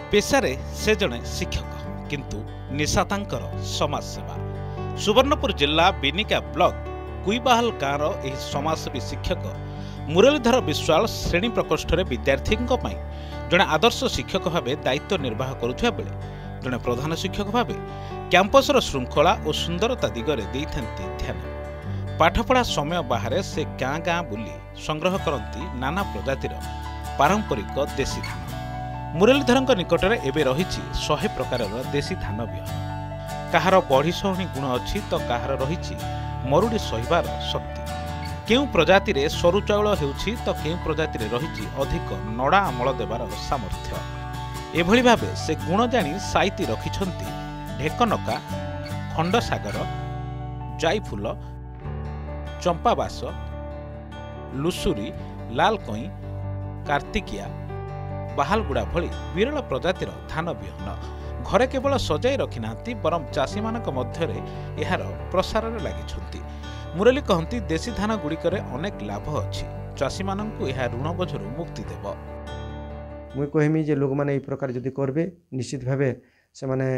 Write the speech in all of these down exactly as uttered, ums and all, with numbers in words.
पेशारे से जड़े शिक्षक किंतु निशा तांकर समाज सेवा। सुवर्णपुर जिला बिनिका ब्लॉक कुईबाहाल गाँव यह समाजसेवी शिक्षक मुरलीधर विश्वाल श्रेणी प्रकोष्ठ में विद्यार्थी जड़े आदर्श शिक्षक भाव दायित्व निर्वाह करुवा बेले जड़े प्रधान शिक्षक भाव कैंपसर श्रृंखला और सुंदरता दिगरे देइथांती ध्यान। पाठपढ़ा समय बाहर से गाँ गाँ बुली संग्रह करती नाना प्रजातिर पारंपरिक देशी धान। मुरलीधर निकट में एवं रही शहे प्रकार देशी धान बिहन। कहार बढ़ी सहणी गुण अच्छी तो कहार रही मरुड़ी सहिबार शक्ति। केउ प्रजाति रे सरू चाउल हेउछि तो केउ प्रजाति रे रही अधिक नड़ा अमल देवार सामर्थ्य। एभली भावे से गुण जानी साइती रखिछंती ढेकनका, खंडसागर, जाईफुल, चंपाबास, लुसुरी, लालकई, कार्तिकिया, बाहालगुड़ा भली विरल प्रजातिर धान बिहन घरे केवल सजाई रखि नांती बरम चाषी मानक मध्यरे एहार प्रसार लगी। मुरली कहती देशी धान गुड़िकर अनेक लाभ अच्छी, चाषी मानकु एहा ऋण बोझरु मुक्ति देव। मुई कहमी जे लोक माने ए प्रकार जदि करबे निश्चित भावे से माने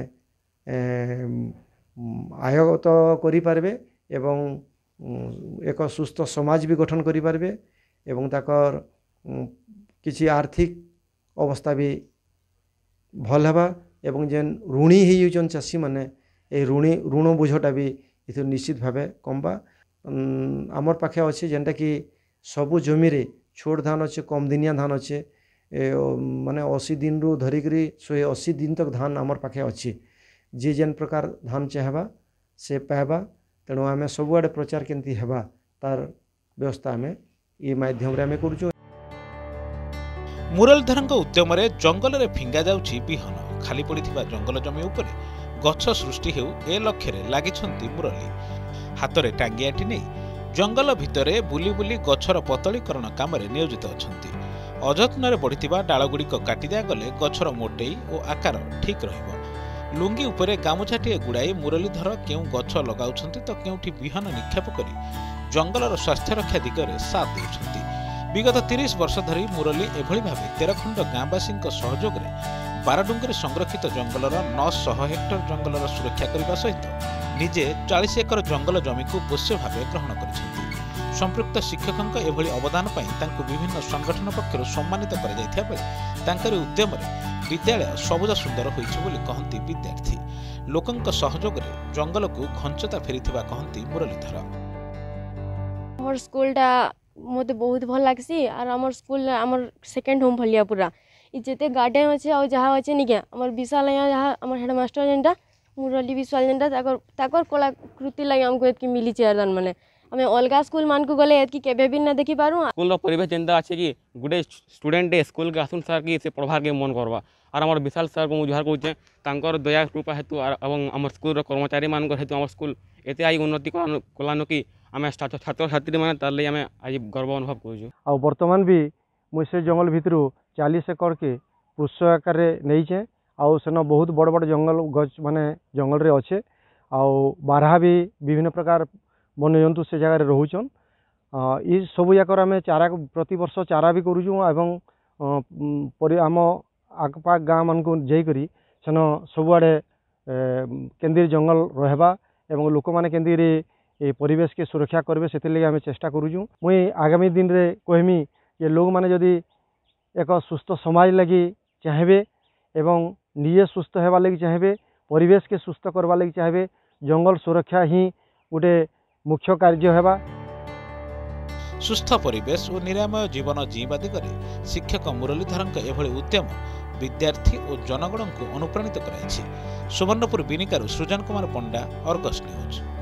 आय तो करि पारबे एवं एक सुस्थ समाज भी गठन करि पारबे एवं ताकर किछि आर्थिक अवस्था भी भल हेबा एवं जेन ऋणी ही होचन चाषी माने ए ऋणी ऋण बोझटा भी इथु निश्चित भावे कमबा। आमर पाखे अच्छे जेनटा कि सबु जमी रे छोट धान अच्छे, कम दिनिया धान अच्छे, माने अस्सी दिन रु धरिकी शहे अस्सी दिन तक धान आमर पाखे अच्छी। जे जेन प्रकार धान चाहबा से पाइबा, तेणु आम सबुआड़े प्रचार केमती हेबा तार व्यवस्था आम ये माध्यम रे आम करूँ। मुरलीधर उद्यम जंगल रे फिंगा जाउछि बिहन। खाली पड़िथिबा जंगल जमी उपरे गछ सृष्टि हेउ ए लक्ष्य रे लागिछंती मुरली। हातरे टांगियाटी नहीं जंगल भितरे बुली बुली गछर पतलीकरण काम नियोजित अछंती। अजत्न बढ़िथिबा डालगुड़िक काटी दिया गले गछर मोटेई और आकार ठीक रहिबो। लुंगी उपरे गामुछाटिए गुड़ाई मुरलीधर केउ गछ लगाउछंती तो केउठी बिहन निक्षेप करी जंगलर स्वास्थ्य रक्षा दिगरे साथ देउछंती। विगत तीस वर्ष धरी मुरली एभली भावे तेरखंड गाँवासी सहयोग में बारडुंगरी संरक्षित जंगलर नौ सौ हेक्टर जंगलर सुरक्षा करने सहित निजे चालीस एकर जंगल जमी को पोष्य भाव ग्रहण कर संपृक्त शिक्षकों एभली अवदान पाई तांको विभिन्न संगठन पक्षर सम्मानित कर उद्यम विद्यालय सबुज सुंदर होइछि कहती विद्यार्थी। लोकंक सहयोग में जंगल को घंचता फेरीथिबा कहती मुरलीधर। हमर स्कूलटा मते बहुत भल लागसी और हमर स्कूल हमर सेकेंड होम भलिया पूरा जिते गार्डन अच्छे और जहाँ अच्छे निके हमर विशाल जहाँ हमर हेडमास्टर जेनटा मुरली विश्वाल जेनटा ताकर ताकर कलाकृति लगे हमको एतकी मिली चेयरदान माने हमें अलगा स्कूल मान को गले एतकी केबे भी ना देखि पारू। स्कूल परिवेश जेनता अच्छे कि गुटे स्टूडेंट स्कूल के आसुन सर कि से पढ़वार के मन करवा और हमर विशाल सर को जुहार कहूचे तांकर दया कृपा हेतु और हमर स्कूल कर्मचारी मान हेतु हमर स्कूल एते आई उन्नति कलानो कि आम छात्र छात्री मैंने तार लिए आम आज गर्व अनुभव कर। बर्तमान भी मुझे से जंगल भितर चालीस एकर के पुष्प आकार नहीं आउ सेन बहुत बड़ बड़ जंगल गच माने जंगल रे अच्छे आउ बारहा भी विभिन्न प्रकार वन्यजंतु से जगह रोचन। ये सबू जाकर आम चारा प्रति वर्ष चारा भी करूँ आम आखपाख गाँ मान को जाइकरी सेन सबुआड़े केंद्रीय जंगल रहबा एवं लोक मैंने केंद्रीय ये परिवेश के सुरक्षा करेंगे से लगे आम चेष्टा करूँ। मुई आगामी दिन रे कहमी ये लोग मैंने जदि एक सुस्थ समाज लगी चाहेबे एवं निजे सुस्थ होगा लगी चाहेबे, परिवेश के सुस्थ करवा लगी चाहेबे, जंगल सुरक्षा ही गोटे मुख्य कार्य हेबा। सुस्थ परिवेश और निरामय जीवन जीवा दिगरे शिक्षक मुरलीधर एभली उद्यम विद्यार्थी और जनगण को अनुप्राणित कराइछि। सुवर्णपुर बिनिकारु सृजन कुमार पंडा, अर्गस न्यूज।